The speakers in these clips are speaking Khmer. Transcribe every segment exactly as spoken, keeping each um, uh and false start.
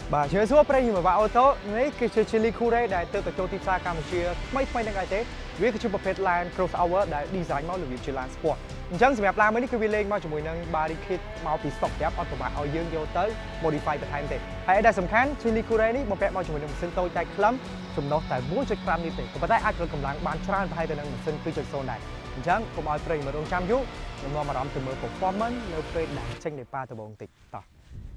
បាទជឿសួរប្រិយមិត្តបាទអូតូនេះគឺជា Chili Cure ដែលទើបទៅចូលទីផ្សារកម្ពុជាថ្មីថ្មីនឹងឯទេវាគឺជាប្រភេទ Land Crossover ដែល design មករបៀបជា Land Sport អញ្ចឹងសម្រាប់ឡានមួយនេះគឺវាលេងមកជាមួយនឹង body kit មកពី stock ប្រាប់អត់ប្រមាថឲ្យយើងយកទៅ modify បន្ថែមទេហើយដែលសំខាន់ Chili Cure នេះបំពាក់មកជាមួយនឹងម៉ាស៊ីនតូចតែខ្លឹមចំណុះតែ one point five លីត្រទេក៏ប៉ុន្តែអាចផលិតកម្លាំងបានច្រើនប្រហែលទៅនឹងម៉ាស៊ីន two point oh ដែរអញ្ចឹងកុំឲ្យប្រិយមិត្តរងចាំយូរខ្ញុំនាំអារម្មណ៍ទៅមើល performance នៅពេលដែលចេញនៃប៉ាដបងតិចតោះ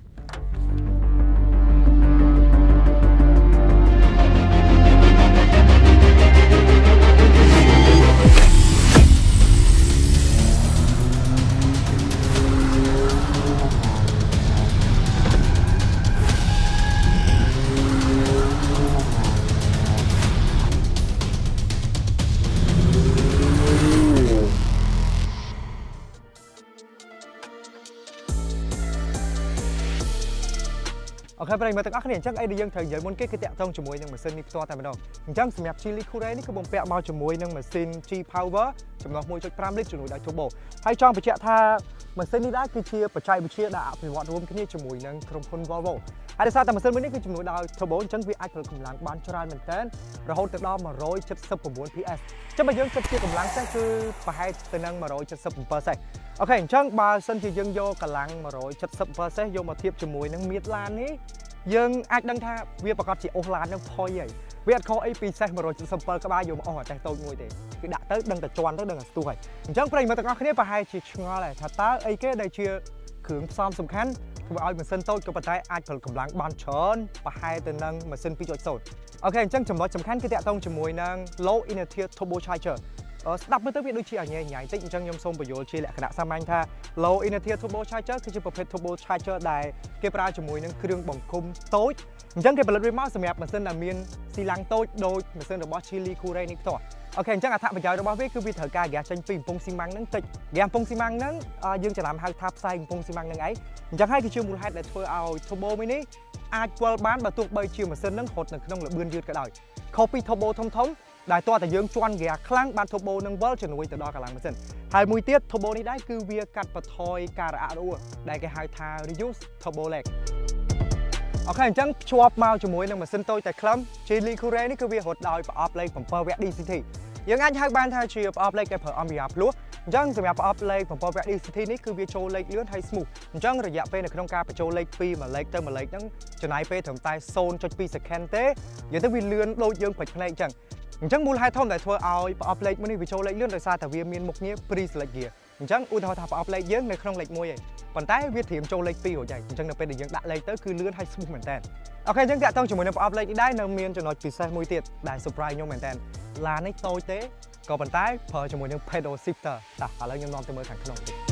អូខេប្រិយមិត្តទាំងអស់គ្នាអញ្ចឹងអីដែលយើងត្រូវនិយាយមុនគេគឺតាក់ទងជាមួយនឹងម៉ាស៊ីននេះផ្ទាល់តែម្ដងអញ្ចឹងសម្រាប់ Chili Cure នេះគឺបំពាក់មកជាមួយនឹងម៉ាស៊ីន G Power ចំណុះ one point five លីត្រជំនួយដោយ Turbo ហើយចង់បញ្ជាក់ថាម៉ាស៊ីននេះដែរគឺជាបច្ចេកវិទ្យាដែលអភិវឌ្ឍរួមគ្នាជាមួយនឹងក្រុមហ៊ុន Volvo ហើយដោយសារតែម៉ាស៊ីនមួយនេះគឺជំនួយដោយ Turbo អញ្ចឹងវាអាចផលិតកម្លាំងបានច្រើនមែនទែនរហូតទៅដល់one hundred seventy-nine P S អញ្ចឹងបើយើងគិតជាកម្លាំងសេះគឺប្រហែលទៅនឹងone hundred seventy-sevenសេះអូខេអញ្ចឹងបើសិនជាយើងយកកម្លាំងone hundred seventy-sevenសេះយកមកធៀបជាមួយនឹងមាត្រឡាននេះយើងអាចដឹងថាវាប្រកាសជាអូសឡាននឹងផុយហើយវាអត់ខុសអីពីសេះone hundred seventy-sevenក្បាលយកមកអស់អាតេះតូចមួយទេគឺដាក់ទៅដឹងតែជន់ទៅដឹងតែស្ទុះហើយអញ្ចឹងប្រិយមិត្តទាំងអស់គ្នាប្រហែលជាឆ្ងល់ដែរថាតើអីគេដែលជាគ្រឿងផ្សំសំខាន់ធ្វើឲ្យម៉ាស៊ីនតូចក៏ប៉ុន្តែអាចផលិតកម្លាំងបានច្រើនប្រហែលទៅនឹងម៉ាស៊ីន two point oh អូខេអញ្ចឹងចំណុចសំខាន់គឺតាក់ទងជាមួយនឹង Low Inertia Turbocharger ស្ដាប់មើលទៅវាដូចជាអញ្ញែញ៉ៃតិចអញ្ចឹងខ្ញុំសូមបញ្យល់ជាលក្ខណៈសាមញ្ញថា Low Inertia Turbocharger គឺជាប្រភេទ Turbocharger ដែលគេប្រើជាមួយនឹងគ្រឿងបង្គុំតូចអញ្ចឹងគេផលិតវាមកសម្រាប់ម៉ាស៊ីនដែលមានស៊ីឡាំងតូចដូចម៉ាស៊ីនរបស់ Chili Cure នេះផ្ទាល់អូខេអញ្ចឹងអត្ថប្រយោជន៍របស់វាគឺវាត្រូវការហ្គាសចេញពីកំពង់ស៊ីម៉ាំងហ្នឹងតិចហ្គាសកំពង់ស៊ីម៉ាំងហ្នឹងយើងច្រឡំហៅថាផ្សែងកំពង់ស៊ីម៉ាំងហ្នឹងឯងអញ្ចឹងហើយគឺជាមូលហេតុដែលធ្វើឲ្យ Turbo មួយនេះអាចវិលបានបើទោះបីជាម៉ាស៊ីនហ្នឹងរត់នៅក្នុងល្បឿនយឺតក៏ដោយខុសពី Turbo ធំធំដែលតើតែយើងជន់ហ្គាសខ្លាំងបាន Turbo នឹងវិលជំនួយទៅដល់កម្លាំងម៉ាស៊ីនហើយមួយទៀត Turbo នេះដែរគឺវាកាត់បន្ថយការរអាក់រអួលដែលគេហៅថា reduce turbo lag អូខេអញ្ចឹងភ្ជាប់មកជាមួយនឹងម៉ាស៊ីនតូចតែខ្លឹម Chili Cure នេះគឺវារត់ដោយប្រអប់លេខsevenវគ្គ D C T យើងអាចហៅបានថាជាប្រអប់លេខដែលប្រើអំពីអាភ្លោះអញ្ចឹងសម្រាប់ប្រអប់លេខsevenវគ្គ D C T នេះគឺវាចូលលេខលឿនហើយ smooth អញ្ចឹងរយៈពេលនៅក្នុងការបញ្ចូលលេខពីមួយលេខទៅមួយលេខហ្នឹងចំណាយពេលត្រឹមតែ zero point two second ទេនិយាយទៅវាលឿនដូចយើងភ្លេចភ្នែកអញ្ចឹងអញ្ចឹងមូលហេតុធំដែលធ្វើឲ្យប្រអប់លេខមួយនេះវាចូលលេខលឿនដោយសារតែវាមានមុខងារ pre-select gear អញ្ចឹងឧទាហរណ៍ថាប្រអប់លេខយើងនៅក្នុងលេខoneឯងប៉ុន្តែវាត្រៀមចូលលេខtwoរួចហើយអញ្ចឹងនៅពេលដែលយើងដាក់លេខទៅគឺលឿនហើយ smooth មែនតើអូខេអញ្ចឹងតាក់ទងជាមួយនឹងប្រអប់លេខនេះដែរនៅមានចំណុចពិសេសមួយទៀតដែល surprise ខ្ញុំមែនតើឡាននេះតូចទេក៏ប៉ុន្តែប្រើជាមួយនឹង pedal shifter តោះឥឡូវខ្ញុំនាំទៅមើលខាងក្នុងតិច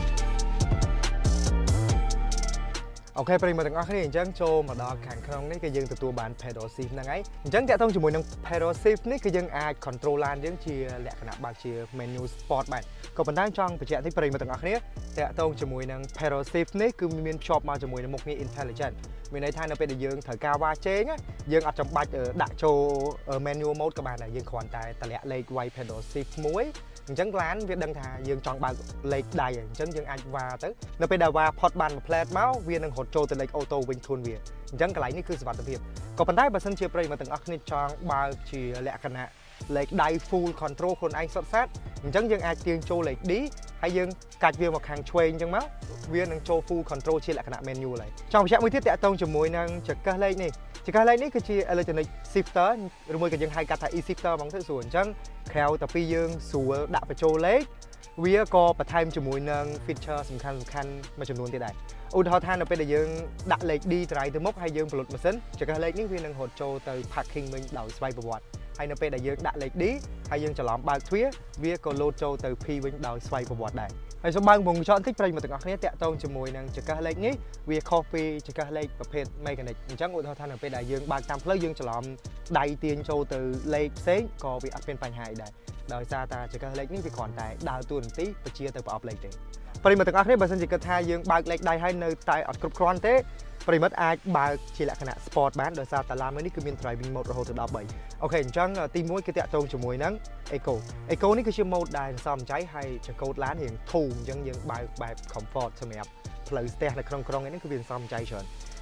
អូខេប្រិយមិត្តទាំងអស់គ្នាអញ្ចឹងចូលមកដល់ខាងក្នុងនេះគឺយើងទទួលបាន pedal shift ហ្នឹងហើយអញ្ចឹងតាក់ទងជាមួយនឹង pedal shift នេះគឺយើងអាច control ឡានយើងជាលក្ខណៈបើកជា menu sport បានក៏ប៉ុន្តែចង់បញ្ជាក់នេះប្រិយមិត្តទាំងអស់គ្នាតាក់ទងជាមួយនឹង pedal shift នេះគឺមានភ្ជាប់មកជាមួយនឹងមុខងារ intelligent មានន័យថានៅពេលដែលយើងត្រូវការវ៉ាជេងយើងអត់ចាំបាច់ដាក់ចូល manual mode ក៏បានដែរយើងគ្រាន់តែតម្លាក់លេខវាយ pedal shift មួយអញ្ចឹងឡានវាដឹងថាយើងចង់បើកលេខដៃអញ្ចឹងយើងអាចវ៉ាទៅនៅពេលដែលវ៉ាផុតបានមួយផ្លែតមកវានឹងរត់ចូលទៅលេខអូតូវិញខ្លួនវាអញ្ចឹងកន្លែងនេះគឺសុវត្ថិភាពក៏ប៉ុន្តែបើសិនជាប្រិយមិត្តទាំងអស់គ្នាចង់បើកជាលក្ខណៈលេខដៃ full control ខ្លួនឯងសុទ្ធសាធអញ្ចឹងយើងអាចទាញចូលលេខ D ហើយយើងកាច់វាមកខាងឆ្វេងអញ្ចឹងមកវានឹងចូល full control ជាលក្ខណៈ manual ហើយចង់បញ្ជាក់មួយទៀតតាក់ទងជាមួយនឹងចង្កឹះលេខនេះចង្កឹះលេខនេះគឺជា electronic shifter ឬមួយក៏យើងហៅកាត់ថា e-shifter ហ្មងទៅស្រួលអញ្ចឹងក្រៅតែពីយើងស្រួលដាក់បញ្ចូលលេខវាក៏បន្ថែមជាមួយនឹង feature សំខាន់សំខាន់មួយចំនួនទៀតដែរឧទាហរណ៍ថានៅពេលដែលយើងដាក់លេខ D ត្រៃទៅមុខហើយយើងប្លុតម៉ាស៊ីនចង្កឹះលេខនេះវានឹងរត់ចូលទៅ parking វិញដោយស្វ័យប្រវត្តិហើយនៅពេលដែលយើងដាក់លេខ D ហើយយើងច្រឡំបើកទ្វារវាក៏លោតចូលទៅ P វិញដោយស្វ័យប្រវត្តិដែរហើយសូមបើកវងកញ្ចក់បន្តិចប្រិយមិត្តទាំងអស់គ្នាតាក់ទងជាមួយនឹងចង្កឹះលេខនេះវាខុសពីចង្កឹះលេខប្រភេទ mechanic អញ្ចឹងឧទាហរណ៍ថានៅពេលដែលយើងបើកតាមផ្លូវយើងច្រឡំដៃទាញចូលទៅលេខផ្សេងក៏វាអត់មានបញ្ហាអីដែរដោយសារតែចង្កឹះលេខនេះវាគ្រាន់តែដើរតួនាទីបញ្ជាទៅប្រអប់លេខទេប្រិយមិត្តទាំងអស់គ្នាបើសិនជាគិតថាយើងបើកលេខដៃហើយនៅតែអត់គ្រប់គ្រាន់ទេប្រិយមិត្តអាចបើកជាលក្ខណៈ sport បានដោយសារតែឡានមួយនេះគឺមាន driving mode រហូតដល់threeអូខេអញ្ចឹងទីoneគឺតាក់ទងជាមួយនឹង eco eco នេះគឺជា mode ដែលសំចៃហើយចង្កូតឡានរៀងធូរអញ្ចឹងយើងបើកបែប comfort សម្រាប់ផ្លូវស្ទះនៅក្នុងក្រុងនេះគឺវាសំចៃច្រើនហ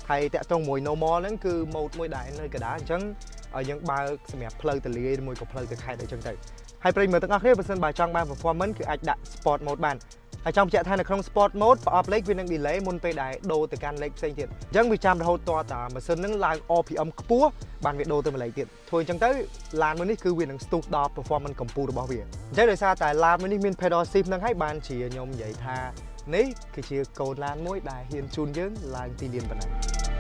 ហើយតាក់ទងមួយ normal ហ្នឹងគឺ mode មួយដែរនៅកណ្ដាលអញ្ចឹងយើងបើកសម្រាប់ផ្លូវទលាយមួយក៏ផ្លូវទៅខេត្តអញ្ចឹងទៅហើយប្រិយមិត្តទាំងអស់គ្នាបើសិនបើចង់បាន performance គឺអាចដាក់ sport mode បានហើយចង់បញ្ជាក់ថានៅក្នុង sport mode ប្រអប់លេខវានឹង delay មុនពេលដែលដូរទៅកាន់លេខផ្សេងទៀតអញ្ចឹងវាចាំរហូតតតាម៉ាស៊ីនហ្នឹងឡើង R P M ខ្ពស់បានវាដូរទៅមួយលេខទៀតធ្វើអញ្ចឹងទៅឡានមួយនេះគឺវានឹងស្ទុះដល់ performance កម្ពុជារបស់វាអញ្ចឹងដោយសារតែឡានមួយនេះមាន pedal shift ហ្នឹងហើយបានជាខ្ញុំនិយាយថានេះគឺជាកូនឡានមួយដែលហ៊ានជូនយើងឡើងទីលានប៉ុណ្ណា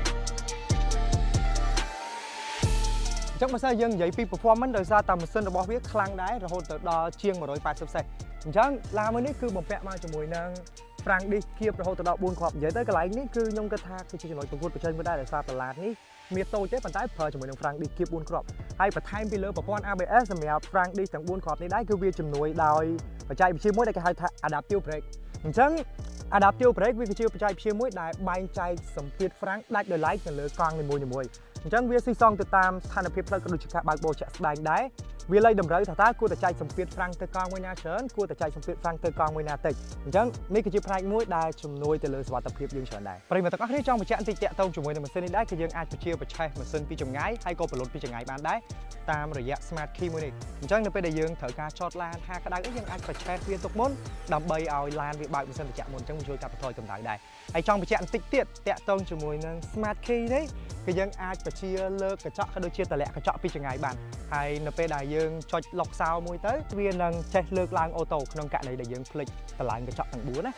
ចឹងបើសិនយើងនិយាយពី performance ដោយសារតែម៉ាស៊ីនរបស់វាខ្លាំងដែររហូតទៅដល់ជាងone hundred eightyសេសអញ្ចឹងឡានមួយនេះគឺបំពាក់មកជាមួយនឹង Frank Disk គៀបរហូតទៅដល់fourគ្រាប់និយាយទៅកន្លែងនេះគឺខ្ញុំគិតថាគឺជាចំណុចប្រកួតប្រជែងមួយដែរដោយសារតឡាននេះមានតូចទេប៉ុន្តែប្រើជាមួយនឹង Frank Disk គៀបfourគ្រាប់ហើយបន្ថែមពីលើប្រព័ន្ធ A B S សម្រាប់ Frank Disk ទាំងfourគ្រាប់នេះដែរគឺវាជំនួយដោយបច្ចេកវិទ្យាមួយដែលគេហៅថា Adaptive Brake អញ្ចឹង Adaptive Brake វាគឺជាបច្ចេកវិទ្យាមួយដែលបែងចែកសម្ពាធ Frank ដាច់ដោយឡែកទៅលើកង់នីមួយៗអញ្ចឹងវាស៊ីសងទៅតាមស្ថានភាពផ្លូវក៏ដូចជាការបើកបរជាក់ស្ដែងដែរវាលែងតម្រូវថាតើគួរតែចែកសម្ពាធ Frank ទៅកង់មួយណាច្រើនគួរតែចែកសម្ពាធ Frank ទៅកង់មួយណាតិចអញ្ចឹងនេះគឺជាផ្នែកមួយដែលជំនួយទៅលើសុវត្ថិភាពយើងច្រើនដែរប្រិយមិត្តទាំងអស់គ្នាចង់បញ្ជាក់បន្តិចតាក់ទងជាមួយនឹងម៉ាស៊ីននេះដែរគឺយើងអាចបញ្ជាបច្ចេកម៉ាស៊ីនពីចម្ងាយហើយក៏ប្រឡូតពីចម្ងាយបានដែរតាមរយៈ Smart Key មួយនេះអញ្ចឹងនៅពេលដែលយើងត្រូវការចតឡានហាក្តៅអីយើងអាចបច្ចេកវាទុកមុនដើម្បីឲ្យឡានវាបើកម៉ាស៊ីនត្រជាក់មុនអញ្ចឹងជួយកាត់បន្ថយកម្ដៅដែរហើយចង់បញ្ជាក់បន្តិចទៀតតាក់ទងជាមួយនឹង Smart Key នេះគឺយើងអាចបញ្ជាលើកកញ្ចក់ក៏ដូចជាតម្លាក់កញ្ចក់ពីចម្ងាយបានហើយនៅពេលដែលយើងចុច lock sound មួយទៅវានឹងចេះលើកឡើងអូតូក្នុងករណីដែលយើងភ្លេចតម្លើងកញ្ចក់ទាំងfourណា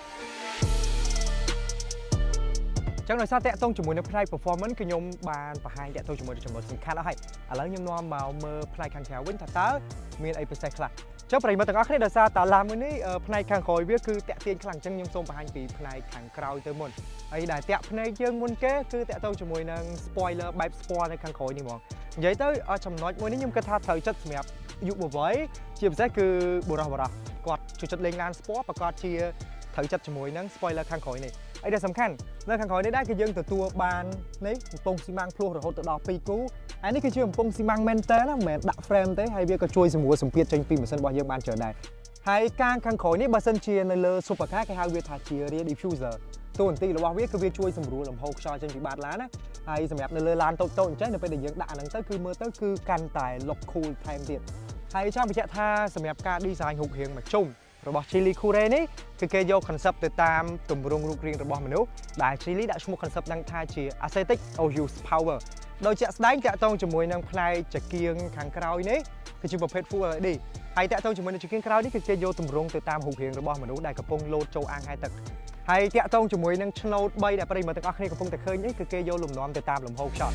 ចឹងដោយសារតាក់ទងជាមួយនឹងផ្នែក performance គឺខ្ញុំបានបង្ហាញតាក់ទងជាមួយនឹងចំណុចសំខាន់អស់ហើយឥឡូវខ្ញុំនាំមកមើលផ្នែកខាងក្រៅវិញថាតើមានអីពិសេសខ្លះចឹងប្រិយមិត្តទាំងអស់គ្នាដោយសារតាឡានមួយនេះផ្នែកខាងក្រោយវាគឺតាក់ទាញខ្លាំងចឹងខ្ញុំសូមបង្ហាញពីផ្នែកខាងក្រោយទៅមុនហើយដែលតាក់ភ្នែកយើងមុនគេគឺតាក់ទងជាមួយនឹង spoiler បែប spoil នៅខាងក្រោយនេះហ្មងនិយាយទៅចំណុចមួយនេះខ្ញុំគិតថាត្រូវចិត្តសម្រាប់យុវវ័យជាពិសេសគឺបុរសបុរសគាត់ជួយចិត្តលេងឡាន sport ប្រកបជាត្រូវចិត្តជាមួយនឹង spoiler ខាងក្រោយនេះអីដែលសំខាន់នៅខាងក្រោយនេះដែរគឺយើងទទួលបាននេះកំប៉ុងស៊ីម៉ាំងភ្លោះរហូតទៅដល់twoគូហើយនេះគឺជាកំប៉ុងស៊ីម៉ាំងមែនតើណាមិនមែនដាក់ frame ទេហើយវាក៏ជួយសម្រួលសម្ពាធចេញពីម៉ាស៊ីនរបស់យើងបានច្រើនដែរហើយកាងខាងក្រោយនេះបើសិនជានៅលើ supercar គេហៅវាថាជា rear diffuser តួនាទីរបស់វាគឺវាជួយសម្រួលលំហូរខ្យល់ចេញពីបាតឡានណាហើយសម្រាប់នៅលើឡានតូចៗអញ្ចឹងនៅពេលដែលយើងដាក់អាហ្នឹងទៅគឺមើលទៅគឺកាន់តែ look cool ថែមទៀតហើយចង់បញ្ជាក់ថាសម្រាប់ការ design រូបរាងមកជុំរបស់ Geely Couray នេះគឺគេយក concept ទៅតាមទម្រង់រូបរាងរបស់មនុស្សដែល Geely ដាក់ឈ្មោះ concept ហ្នឹងថាជា Aesthetic or Use Power ដោយជាក់ស្ដែងតាក់ទងជាមួយនឹងផ្នែកចង្គៀងខាងក្រោយនេះគឺជាប្រភេទ Full L E D ហើយតាក់ទងជាមួយនឹងចង្គៀងក្រោយនេះគឺគេយកទម្រង់ទៅតាមរូបរាងរបស់មនុស្សដែលកំពុងលោតចូលអាងហែលទឹកហើយតាក់ទងជាមួយនឹងឆ្នូតthreeដែលប្រិយមិត្តទាំងអស់គ្នាកំពុងតែឃើញនេះគឺគេយកលំនាំទៅតាមលំហូរខ្យល់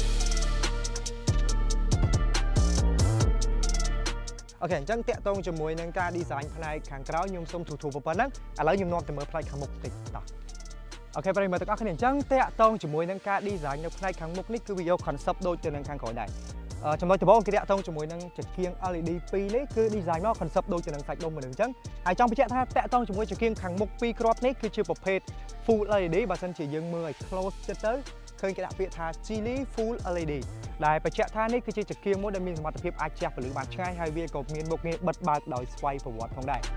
អូខេអញ្ចឹងតាក់ទងជាមួយនឹងការ design ផ្នែកខាងក្រោយខ្ញុំសូមទូៗប៉ុណ្ណឹងឥឡូវខ្ញុំនាំទៅមើលផ្នែកខាងមុខបន្តិចតោះអូខេប្រិយមិត្តទាំងអស់គ្នាអញ្ចឹងតាក់ទងជាមួយនឹងការ design នៅផ្នែកខាងមុខនេះគឺវាយក concept ដូចទៅនឹងខាងក្រោយដែរចំណុចដំបូងគេតាក់ទងជាមួយនឹងចង្គៀង L E D twoនេះគឺ design មក concept ដូចទៅនឹងសាច់ដុំមនុស្សអញ្ចឹងហើយចង់បញ្ជាក់ថាតាក់ទងជាមួយចង្គៀងខាងមុខtwoគ្រាប់នេះគឺជាប្រភេទ Full L E D បើសិនជាយើងមើលឲ្យ close ចិត្តទៅឃើញគេដាក់ពាក្យថា Geely Full L E D ដែលបញ្ជាក់ថានេះគឺជាចង្គៀងមួយដែលមានសមត្ថភាពអាចជះពន្លឺបានឆ្ងាយហើយវាក៏មានមុខងារបិទបើកដោយស្វ័យប្រវត្តិផងដែរ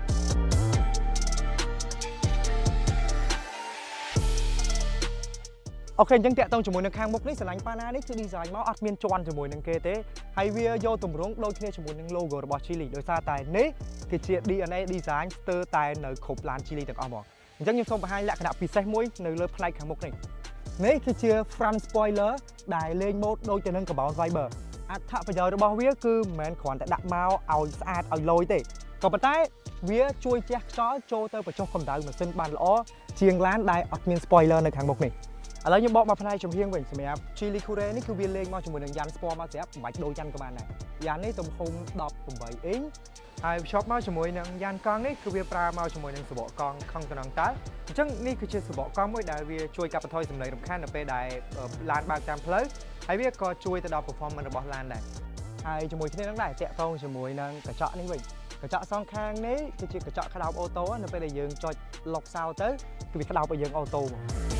អូខេអញ្ចឹងតាក់ទងជាមួយនឹងខាងមុខនេះស្រឡាញ់ប៉ាណានេះគឺ design មកអត់មានជាន់ជាមួយនឹងគេទេហើយវាយកទម្រង់ដូចគ្នាជាមួយនឹង logo របស់ Geely ដោយសារតែនេះគឺជា D N A design ស្ទើរតែនៅគ្រប់ឡាន Geely ទាំងអស់ហ្មងអញ្ចឹងខ្ញុំសូមបង្ហាញលក្ខណៈពិសេសមួយនៅលើផ្នែកខាងមុខនេះនេះគឺជា front spoiler ដែលលេងម៉ូដដូចទៅនឹង Carbon Fiber អត្ថប្រយោជន៍របស់វាគឺមិនមែនគ្រាន់តែដាក់មកឲ្យស្អាតឲ្យលយទេក៏ប៉ុន្តែវាជួយជះខ្យល់ចូលទៅបញ្ចុះកម្ដៅម៉ាស៊ីនបានល្អជាងឡានដែលអត់មាន spoiler នៅខាងមុខនេះឥឡូវខ្ញុំបកមកផ្នែកចំហៀងវិញសម្រាប់ Geely Couray នេះគឺវាលេងមកជាមួយនឹងយ៉ាន់ Sport មកស្រាប់មិនបាច់ដូរយ៉ាន់ក៏បានដែរយ៉ាន់នេះទំហំeighteenអ៊ីងហើយភ្ជាប់មកជាមួយនឹងយ៉ាន់កង់នេះគឺវាប្រើមកជាមួយនឹងសបកកង់ខំតំណងតើអញ្ចឹងនេះគឺជាសបកកង់មួយដែលវាជួយកាត់បន្ថយសំឡេងរំខាននៅពេលដែលឡានបើកតាមផ្លូវហើយវាក៏ជួយទៅដល់ performance របស់ឡានដែរហើយជាមួយគ្នានឹងដែរតាក់ទងជាមួយនឹងកញ្ចក់នេះវិញកញ្ចក់សងខាងនេះគឺជាកញ្ចក់ក្តោបអូតូនៅពេលដែលយើងចុច lock sound ទៅគឺវាក្តោបឲ្យយើងអូតូមក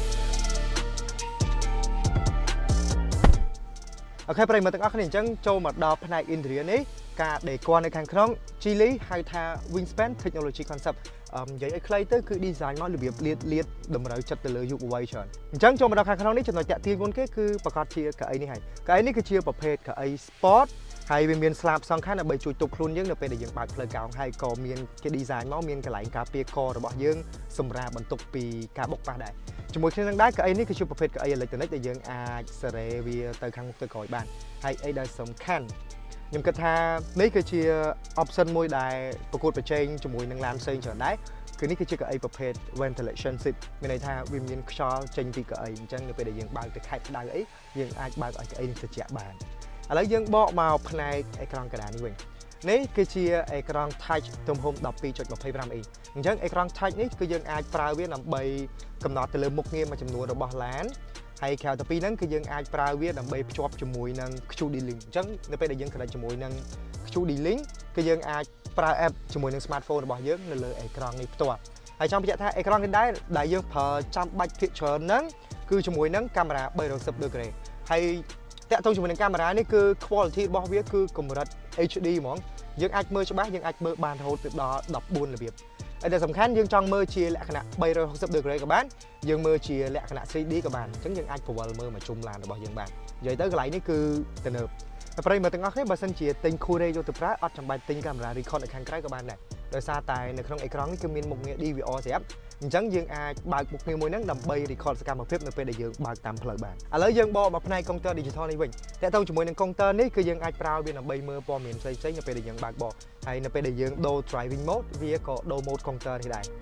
អូខេប្រិយមិត្តទាំងអស់គ្នាអញ្ចឹងចូលមកដល់ផ្នែក interior នេះការដេគ័រនៅខាងក្នុង Geely ហៅថា Wingspan Technology Concept និយាយឲ្យខ្លីទៅគឺ design មករបៀបលាតលាតតម្រូវចិត្តទៅលើយុវវ័យច្រើនអញ្ចឹងចូលមកដល់ខាងក្នុងនេះចំណុចតាក់ទាញមុនគេគឺប្រកាសជាកៅអីនេះហើយកៅអីនេះគឺជាប្រភេទកៅអី sport ហើយវាមានស្លាបសងខាងដើម្បីជួយទប់ខ្លួនយើងនៅពេលដែលយើងបើកផ្លូវកោងហើយក៏មានគេ design មកមានកន្លែងការពារករបស់យើងសម្រាប់បន្ទុកពីការបុកប៉ះដែរជាមួយគ្នានឹងដែរកៅអីនេះគឺជាប្រភេទកៅអីអេឡិចត្រូនិកដែលយើងអាចសេរីវាទៅខាងមុខទៅក្រោយបានហើយអីដែលសំខាន់ខ្ញុំគិតថានេះគឺជា option មួយដែលប្រកួតប្រជែងជាមួយនឹងឡានផ្សេងច្រើនដែរគឺនេះគឺជាកៅអីប្រភេទ ventilation seat មានន័យថាវាមានខ្យល់ចេញពីកៅអីអញ្ចឹងនៅពេលដែលយើងបើកទៅខែកក្តៅអីយើងអាចបើកឲ្យកៅអីនេះត្រជាក់បានឥឡូវយើងបកមកផ្នែកអេក្រង់កណ្ដាលនេះវិញនេះគឺជាអេក្រង់ touch ទំហំ ដប់ពីរ.ម្ភៃប្រាំ អ៊ីនអញ្ចឹងអេក្រង់ touch នេះគឺយើងអាចប្រើវាដើម្បីកំណត់ទៅលើមុខងារមួយចំនួនរបស់ឡានហើយក្រៅទៅពីហ្នឹងគឺយើងអាចប្រើវាដើម្បីភ្ជាប់ជាមួយនឹង Q D-Link អញ្ចឹងនៅពេលដែលយើង connect ជាមួយនឹង Q D-Link គឺយើងអាចប្រើ app ជាមួយនឹង smartphone របស់យើងនៅលើអេក្រង់នេះផ្ទាល់ហើយចង់បញ្ជាក់ថាអេក្រង់នេះដែរដែលយើងប្រើចាំបាច់ភាគច្រើនហ្នឹងគឺជាមួយនឹងកាមេរ៉ាបីរយដឺក្រេហើយតាក់ទងជាមួយនឹងកាមេរ៉ានេះគឺ quality របស់វាគឺកម្រិត H D ហ្មងយើងអាចមើលច្បាស់យើងអាចមើលបានរហូតដល់ដប់បួនរបៀបហើយដែលសំខាន់យើងចង់មើលជាលក្ខណៈបីរយដឺក្រេក៏បានយើងមើលជាលក្ខណៈ three D ក៏បានអញ្ចឹងយើងអាចប្រវល់មើលមកជុំឡានរបស់យើងបាននិយាយទៅកន្លែងនេះគឺទំនើបតែប្រិយមិត្តទាំងអស់គ្នាបើសិនជាទិញ Core យកទៅប្រើអត់ចាំបាច់ទិញកាមេរ៉ា Recon នៅខាងក្រៅក៏បានដែរដោយសារតែនៅក្នុងអេក្រង់នេះគឺមានមុខងារ D V R ស្រាប់អញ្ចឹងយើងអាចបើកមុខងារមួយហ្នឹងដើម្បី record សកម្មភាពនៅពេលដែលយើងបើកតាមផ្លូវបានឥឡូវយើងបកមកផ្នែក counter digital នេះវិញតើតើជាមួយនឹង counter នេះគឺយើងអាចប្រើវាដើម្បីមើលព័ត៌មានផ្សេងៗនៅពេលដែលយើងបើកបកហើយនៅពេលដែលយើងដូរ driving mode វាក៏ដូរ mode counter នេះដែរ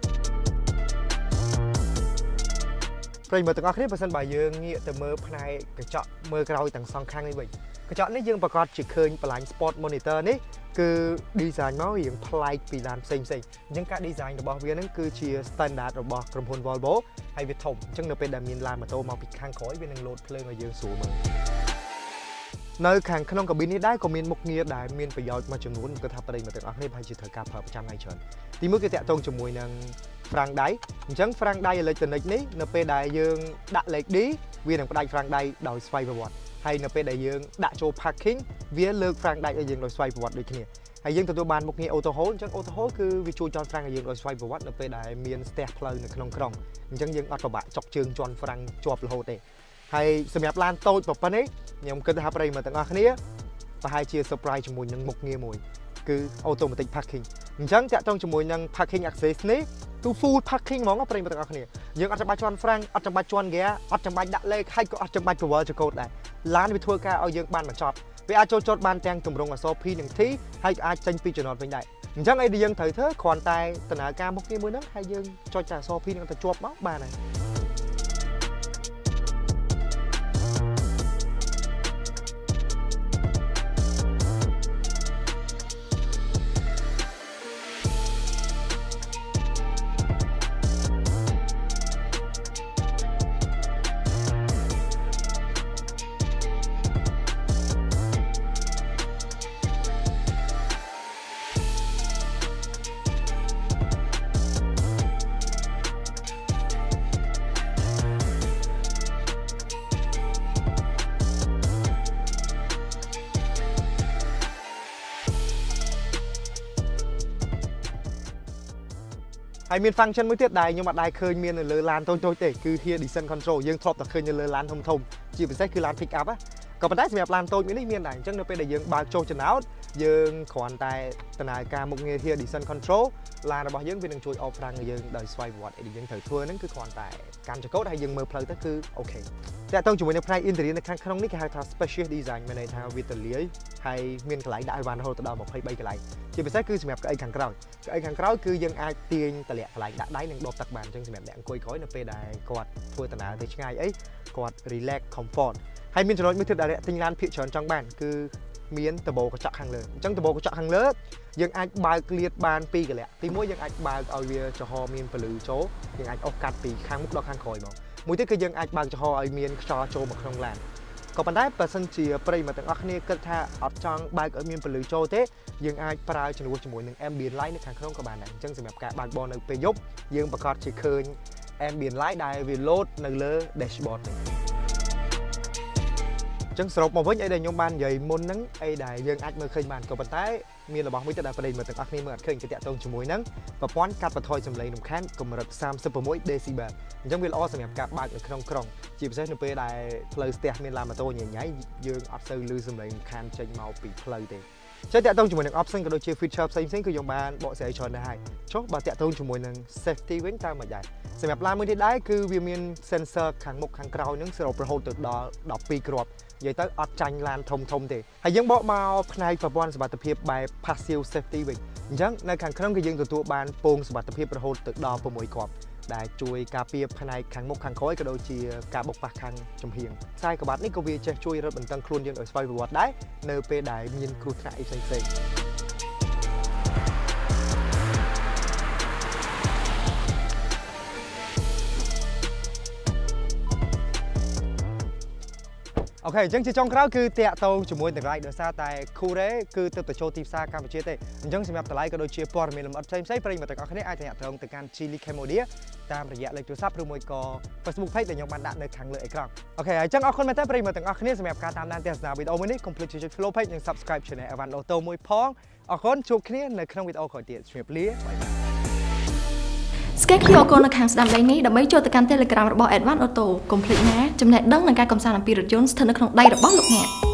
ប្រិយមិត្តទាំងអស់គ្នាបើសិនបើយើងងាកទៅមើលផ្នែកកញ្ចក់មើលក្រោយទាំងសងខាងនេះវិញកញ្ចក់នេះយើងប្រកាសជាឃើញបន្លាញ sport monitor នេះគឺ design មករៀងប្លែកពីឡានផ្សេងៗអញ្ចឹងការ design របស់វានឹងគឺជា standard របស់ក្រុមហ៊ុន Volvo ហើយវាធំអញ្ចឹងនៅពេលដែលមានឡានម៉ូតូមកពីខាងក្រោយវានឹងលោតភ្លើងឲ្យយើងស្រួលមើលនៅខាងក្នុងកាប៊ីននេះដែរក៏មានមុខងារដែលមានប្រយោជន៍មួយចំនួនគឺថាប្រិយមិត្តទាំងអស់គ្នាប្រហែលជាត្រូវការប្រើប្រចាំថ្ងៃច្រើនទីមួយគឺតាក់ទងជាមួយនឹង ហ្វ្រាំងដៃអញ្ចឹងហ្វ្រាំងដៃអេឡិចត្រូនិកនេះនៅពេលដែលយើងដាក់លេខ D វានឹងផ្ដាច់ហ្វ្រាំងដៃដោយស្វ័យប្រវត្តិហើយនៅពេលដែលយើងដាក់ចូល parking វាលើកហ្វ្រាំងដៃឲ្យយើងដោយស្វ័យប្រវត្តិដូចគ្នាហើយយើងទទួលបានមុខងារ auto hold អញ្ចឹង auto hold គឺវាជួយចន់ហ្វ្រាំងឲ្យយើងដោយស្វ័យប្រវត្តិនៅពេលដែលមានស្ទះផ្លូវនៅក្នុងក្រុងអញ្ចឹងយើងអត់ពិបាកចុកជើងជន់ហ្វ្រាំងជាប់រហូតទេហើយសម្រាប់ឡានតូចប៉ុណ្ណេះខ្ញុំគិតថាប្រិយមិត្តទាំងអស់គ្នាប្រហែលជា surprise ជាមួយនឹងមុខងារមួយគឺ automatic parking អញ្ចឹងតាក់ទងជាមួយនឹង parking access នេះគឺ full parking ហ្មងប្រិយមិត្តទាំងអស់គ្នាយើងអត់ចាំបាច់ជន់ហ្វ្រាំងអត់ចាំបាច់ជន់ហ្គាអត់ចាំបាច់ដាក់លេខហើយក៏អត់ចាំបាច់ប្រវល់ចកូតដែរឡានវាធ្វើការឲ្យយើងបានបញ្ចប់វាអាចចូលចតបានទាំងទម្រង់អក្សរ P និង T ហើយអាចចេញពីចំណតវិញដែរអញ្ចឹងអីដែលយើងត្រូវធ្វើគ្រាន់តែដំណើរការមុខងារមួយហ្នឹងហើយយើងចុចតែអក្សរ P នឹងទៅជាប់មកបានហើយហើយមាន function មួយទៀតដែលខ្ញុំអត់ដែរឃើញមាននៅលើឡានតូចៗទេគឺ Rear Descent Control យើងធ្លាប់តែឃើញនៅលើឡានធំៗជាពិសេសគឺឡាន pick up ក៏ប៉ុន្តែសម្រាប់ឡានតូចមួយនេះមានដែរអញ្ចឹងនៅពេលដែលយើងបើកចូលចំណោតយើងគ្រាន់តែដំណើរការមុខងារ Rear Descent Control ឡានរបស់យើងវានឹងជួយអបហ្វ្រាំងឲ្យយើងដោយស្វ័យប្រវត្តិអីដែលយើងត្រូវធ្វើហ្នឹងគឺគ្រាន់តែកាន់ចង្កូតហើយយើងមើលផ្លូវទៅគឺអូខេតែតើជាមួយនឹងផ្នែក interior នៅខាងក្នុងនេះគេហៅថា special design មានន័យថាវាទលាយហើយមានកន្លែងដាក់ឲ្យបានរហូតដល់ម្ភៃបីកន្លែងជាពិសេសគឺសម្រាប់កៅអីខាងក្រោយកៅអីខាងក្រោយគឺយើងអាចទាញតម្លាក់កន្លែងដាក់ដៃនិងដបទឹកបានអញ្ចឹងសម្រាប់អ្នកអង្គុយក្រោយនៅពេលដែលគាត់ធ្វើដំណើរទៅឆ្ងាយអីគាត់ relax comfort ហើយមានចំណុចមួយទៀតដែលអ្នកទិញឡានភាគច្រើនចង់បានគឺមានដបកញ្ចក់ខាងលើអញ្ចឹងដបកញ្ចក់ខាងលើយើងអាចបើកលាតបានពីរកន្លែងទីមួយយើងអាចបើកឲ្យវាចំហមានពលឺចូលយើងអាចអុសកាត់ពីខាងមុខដល់ខាងក្រោយមកមួយទៀតគឺយើងអាចបើកចំហឲ្យមានខ្យល់ចូលមកក្នុងឡានក៏ប៉ុន្តែបើសិនជាប្រិយមិត្តទាំងអស់គ្នាគិតថាអត់ចង់បើកឲ្យមានពលឺចូលទេយើងអាចប្រើជំនួសជាមួយនឹង ambient light នៅខាងក្នុងក៏បានដែរអញ្ចឹងសម្រាប់ការបើកបរនៅពេលយប់យើងប្រកាសជាឃើញ ambient light ដែលវា load នៅលើ dashboard នេះចឹងសរុបមកវិញអីដែលខ្ញុំបាននិយាយមុនហ្នឹងអីដែលយើងអាចមើលឃើញបានក៏ប៉ុន្តែមានរបស់មួយទៀតដែលប្រិយមិត្តទាំងអស់គ្នាមើលអត់ឃើញគឺតាក់ទងជាមួយនឹងប្រព័ន្ធកាត់បន្ថយសំឡេងរំខានកម្រិតសាមសិប៦ដេស៊ីបែលអញ្ចឹងវាល្អសម្រាប់ការបើកនៅក្នុងក្រុងជាពិសេសនៅពេលដែលផ្លូវស្ទះមានឡានម៉ូតូញ៉ៃញ៉ៃយើងអត់សូវឮសំឡេងរំខានចេញមកពីផ្លូវទេចេះតាក់ទងជាមួយនឹង option ក៏ដូចជា feature ផ្សេងៗគឺខ្ញុំបានបកស្រាយច្រើនដែរហើយចុះបើតាក់ទងជាមួយនឹង safety វិញតើមិនដែរសម្រាប់ឡានមួយទៀតដែរគឺវាមាន sensor ខាងមុខខាងក្រោយហ្នឹងសរុបរហូតទៅដល់ដប់ពីរគ្រាប់និយាយទៅអត់ចាញ់ឡានធំធំទេហើយយើងបកមកផ្នែកប្រព័ន្ធសុវត្ថិភាពបែប passive safety វិញអញ្ចឹងនៅខាងក្នុងគឺយើងទទួលបានពងសុវត្ថិភាពរហូតទៅដល់៦គ្រាប់ដែលជួយការពារផ្នែកខាងមុខខាងក្រោយក៏ដូចជាការបុកប៉ះខាងចំហៀងខ្សែក្បាត់នេះក៏វាចេះជួយរឹតបន្តឹងខ្លួនយើងឲ្យស្វ័យប្រវត្តិដែរនៅពេលដែលមានគ្រោះថ្នាក់អីផ្សេងៗអូខេអញ្ចឹងជាចុងក្រោយគឺតាក់ទងជាមួយតម្លៃដោយសារតែ Kure គឺទើបតែចូលទីផ្សារកម្ពុជាទេអញ្ចឹងសម្រាប់តម្លៃក៏ដូចជាព័ត៌មានលម្អិតផ្សេងៗប្រិយមិត្តទាំងអស់គ្នាអាចតាក់ទងទៅកាន់ Chili Cambodia តាមរយៈលេខទូរស័ព្ទឬមួយក៏ Facebook Page ដែលខ្ញុំបានដាក់នៅខាងលើអេក្រង់អូខេអញ្ចឹងអរគុណមែនតើប្រិយមិត្តទាំងអស់គ្នាសម្រាប់ការតាមដានទស្សនាវីដេអូមួយនេះកុំភ្លេចជួយចុច Follow Page និង Subscribe Channel Evan Auto មួយផងអរគុណជួបគ្នានៅក្នុងវីដេអូក្រោយទៀតជម្រាបលាបាយបាយ Scan ឃ្យូ អារ code នៅខាងស្ដាំដៃនេះដើម្បីចូលទៅកាន់ Telegram របស់ Advan Auto កុំភ្លេចណាចំណេះដឹងនិងការកំសាន្តអំពីរថយន្តស្ថិតនៅក្នុងដៃរបស់លោកអ្នក